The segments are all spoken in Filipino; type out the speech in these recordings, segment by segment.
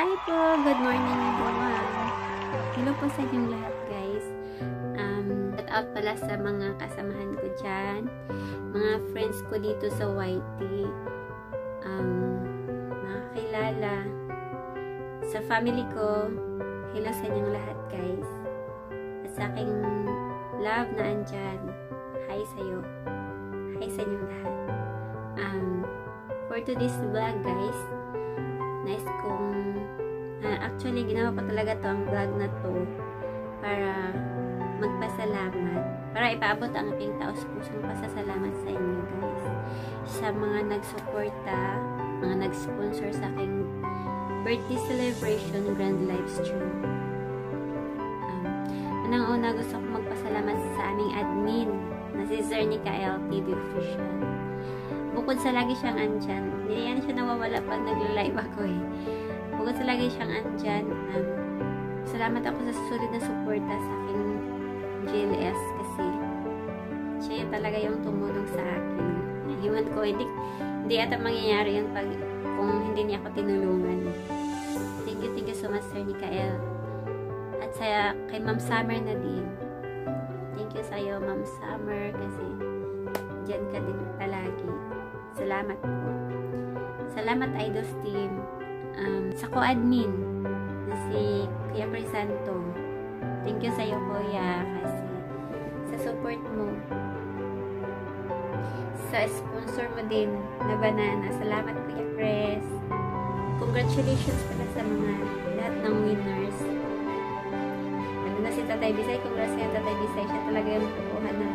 Hi po! Good morning everyone! Hello po sa inyong lahat guys. Shout out pala sa mga kasamahan ko dyan, mga friends ko dito sa YT, mga kilala, sa family ko. Hello sa inyong lahat guys. At sa aking love na andyan, hi sa'yo. Hi sa inyong lahat. For today's vlog guys, nice kong actually ginawa ko talaga to ang vlog na to para magpasalamat, para ipaabot ang aking taos-pusong pasasalamat sa inyo guys, sa mga nagsuporta, mga nag-sponsor sa aking birthday celebration grand live stream. Unang-una gusto ko magpasalamat sa aming admin na si Sir Nikael TV Official. Bukod sa lagi siyang andyan, hindi yan siya nawawala pag nagla-live ako eh. Bukod sa lagi siyang andyan, salamat ako sa susunod na suporta sa aking GLS kasi siya talaga yung tumulong sa akin. Iwan ko, hindi ata mangyayari yan pag, kung hindi niya ako tinulungan. Thank you so much Sir Nikael. At sa kay Ma'am Summer na din. Thank you sa'yo Ma'am Summer kasi dyan ka din palagi. Salamat po. Salamat Idols Team. Sa co-admin na si Kuya Crisanto. Thank you sa'yo Kuya kasi sa support mo. Sa sponsor mo din na banana. Salamat Kuya Chris. Congratulations pala sa mga lahat ng winners. Ano na si Tatay Bisay. Congrats kay Tatay Bisay. Siya talaga yung kukuha ng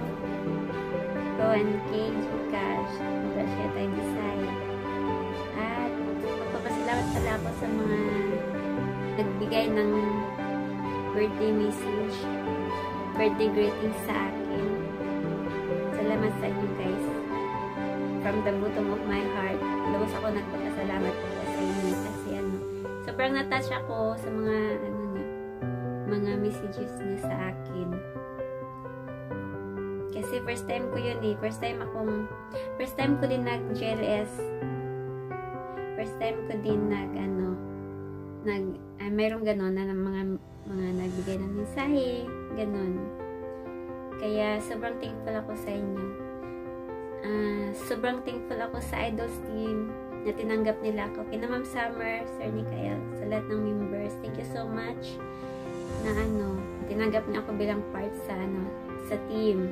1K cash. Congrats kay Tatay Bisay. At magpapasalamat pala ako sa mga nagbigay ng birthday message, birthday greetings sa akin. Salamat sa inyo guys. From the bottom of my heart, lubos ako nagpapasalamat po sa inyo kasi sobrang na-touch ako sa mga mga messages niyo sa akin. Kasi first time ko yun eh. First time ko din nag-GLS. First time ko din mayroong ganon na mga nagbigay ng mensahe, ganon. Kaya sobrang thankful ako sa inyo. Sobrang thankful ako sa Idols Team na tinanggap nila ako. Kina Ma'am Summer, Sir Nikael, sa lahat ng members. Thank you so much na tinanggap niyo ako bilang part sa team.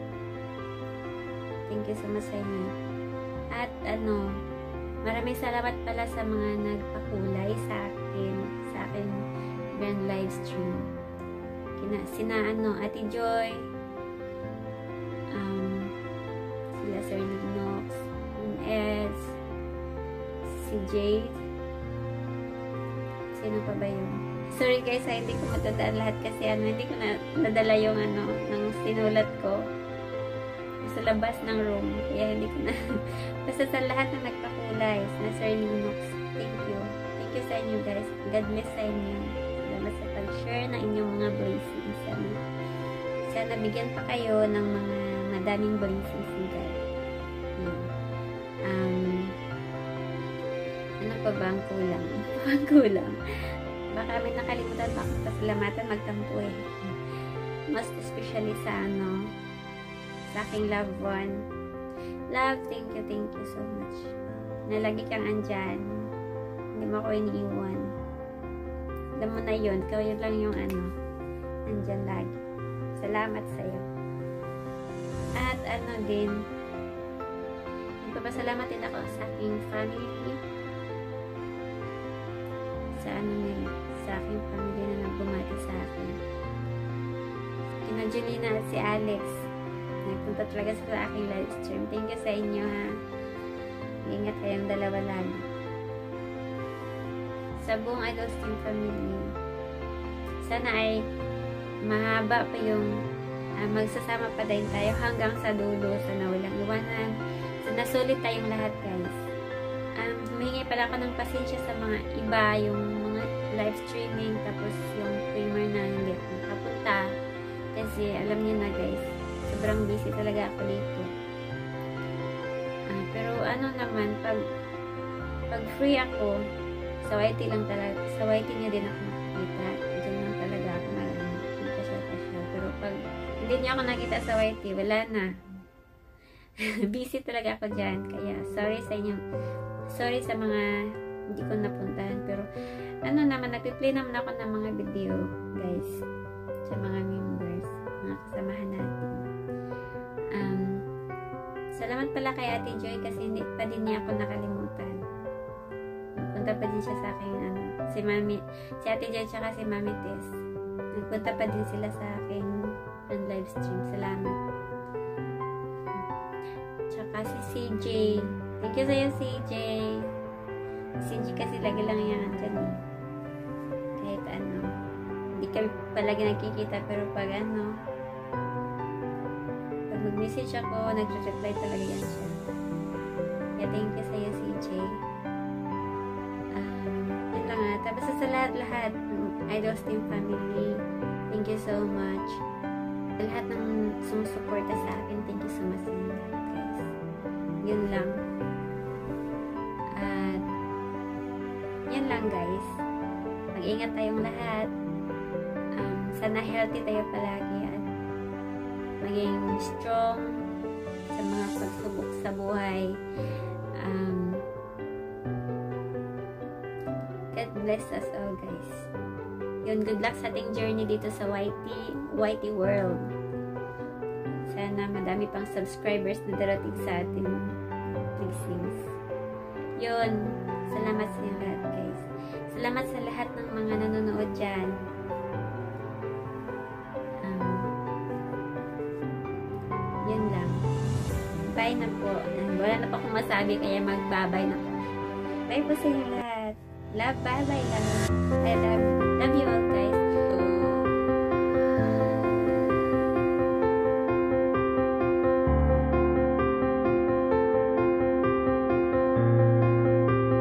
Thank you so much sa inyo. At maraming salamat pala sa mga nagpakulay sa akin grand live stream. Sina Ate Joy, sila Sir Nox, Eds, si Jade, sino pa ba yun? Sorry guys, hindi ko matandaan lahat kasi hindi ko nadala yung ng sinulat ko sa labas ng room. Kaya hindi ko na basta sa lahat na nagpakulay na Sir Linux, thank you sa inyo guys. God bless sa inyo. Salamat sa pag-share ng inyong mga blessings. Sana bigyan pa kayo ng mga madaming blessings guys. Ano pa ba ang kulang? Kulang. Baka may nakalimutan pa akong pasalamatan, magtampo eh. Most especially sa sa aking loved one. Love, thank you so much. Nalagi kang andyan. Hindi mo ako iniiwan. Alam mo na yun. Kaya lang yung andyan lagi. Salamat sa'yo. At din, magpapasalamat din ako sa aking family. Sa aking family na nagbumati sa akin. Kina Julina at si Alex. Nagpunta talaga sa aking live stream. Thank you sa inyo ha. Ingat kayong dalawa lagi. Sa buong Idols Team family, sana ay mahaba pa yung magsasama pa din tayo hanggang sa dulo, sana walang iwanan, sana sulit tayong lahat guys. Humingi pala ako ng pasensya sa mga iba, yung mga live streaming, tapos yung streamer na hindi ako nakapunta kasi alam niyo na guys, sobrang busy talaga ako dito. Pero naman, pag free ako, Sa YT lang talaga. Sa YT niya din ako nakikita. Diyan lang talaga ako nagpasyal-pasyal. Pero pag hindi niya ako nakita sa YT, wala na. Busy talaga ako dyan. Kaya sorry sa inyo. Sorry sa mga hindi ko napuntahan. Pero ano naman, nagpi-play naman ako ng mga video, guys. Sa mga members, mga kasamahan natin. Salamat pala kay Ate Joy kasi hindi pa din niya ako nakalimutan. Nagpunta pa din siya sa akin, si Ate Joy tsaka si Mami Tess. Nagpunta pa din sila sa akin ng live stream. Salamat. Tsaka si CJ. Thank you sa'yo, CJ. CJ kasi lagi lang yan dyan eh. Kahit ano. Hindi kami palagi nagkikita pero pag ano, mag-message ako, nag-reply talaga yan siya. Kaya thank you sa'yo, CJ. Yun lang nga. Tapos sa lahat-lahat, Idols Team Family, thank you so much. Sa lahat ng sumusuporta sa akin, thank you so much, guys. Yun lang. At, yan lang, guys. Mag-ingat tayong lahat. Sana healthy tayo palagi at maging strong sa mga pagsubok sa buhay. God bless us all, guys. Yun, good luck sa ating journey dito sa YT world. Sana madami pang subscribers na darating sa ating blessings. Yun, salamat sa inyo lahat, guys. Salamat sa lahat ng mga nanonood dyan. Yun lang. Bye na po. Wala na pa akong masabi kaya magbabay na po. Bye po sa inyo lahat. Love, bye-bye lang. I love you all, guys.